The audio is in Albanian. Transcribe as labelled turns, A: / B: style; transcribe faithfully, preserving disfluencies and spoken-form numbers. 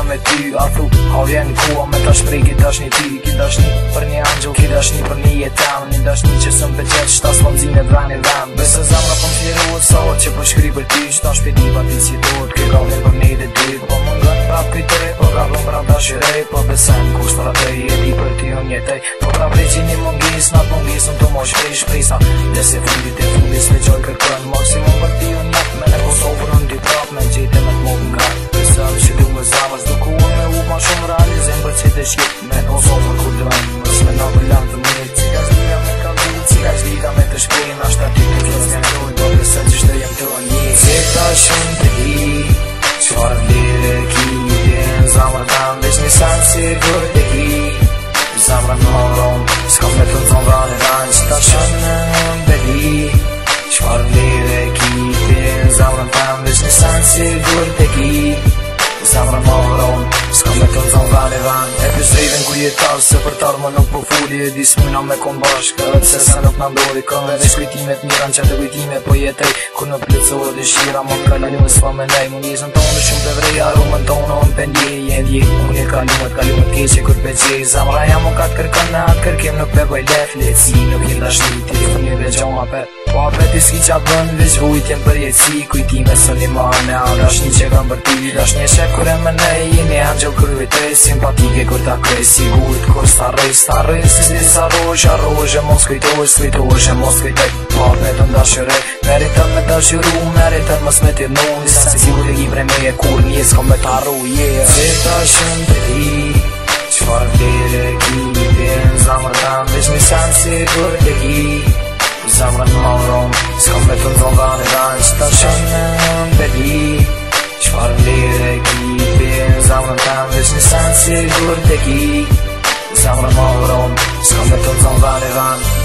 A: me ty A thu, ha vjen kua me ta shprej ki dashni ty Ki dashni për një angel, ki dashni për një jetan Një dashni që së mbëqet, shta s'po mzine vran e vran Bese zamra po m'fliru e sot që po shkri për ty Shta shpiti pa ti si dot, ke ka vjen për një dhe dy Po më ngën prap kujte, po ka vën prap dashirej Po besen, kusht për atë i e di për ty unë jetej Po prap reqin një mungis, nat mungisën të mo shprej shprisa Dhe se fundit e fundis le gjoj kërkën Maksimum për ty unë nek, me ne Kosovër unë dy prap Me gjete me t'mo nga Besëm që du me zavës du ku me u ma shumë realizim Për që të shqip me Kosovër ku dërën Mës me në bëllam të mirë Cika zlida me kaldu, cika zlida me të shprin Ashta ty të kjës një ndojnë Do besëm që shtë jem të një Cita shumë të hi Qfar vlire ki Din zamër tam Vesh një sanë si gër të hi Zamër në horon S'kom me të nëzon vran e ran Cita shumë të hi Qfar vlire ki Din zamër tam Vesh një sanë si gër të hi Zamra më vëron, s'ka me të nëzon vran e van E pys rejven ku jetar, se për tar më nuk po fuli E di s'mujna me kon bashk, edhe pse se nuk nëndori Kënë veç kujtimet miran që të kujtime po jetej Kur në plëcohet dëshira, më n'kalume s'fa me nej Më njëzën tonë shumë të vrej, aromën tonë on pendje Jen dje, unë e kalumet, kalumet keqe kur peqej Zamra jam më katë kërkën në atë kërkim nuk pe boj lef Letësi nuk jen dashni, ti të një veçon apet Po apet i s'ki qa bën, veç vujtjen për jetësi Kujtime së një mane, a dashni që kam për ti Dashni e shek kur e më nej, jeni angel kur vitej Simpatike kur ta krej, sigurt kur s'tarrej S'tarrej, si s'ni s'arroj, arroj E mos kujtoj, s'kujtoj, e mos kujtoj Po apet të ndashirej, meritën me dashiru Meritën mës me tirnu Nisa si sigur e gibre me e kur njës kom me t'arru, yeah Cita shumë të ti, qfar vlire ki Din zamër tam, veç një sanë sigur të ki Zamra në horon, s'kom me të nëzon vran e vran Qita shumë të ti Qfar vlire ki Din zamra tam, veç një sanë sigur të ki Zamra në horon, s'kom me të nëzon vran e vran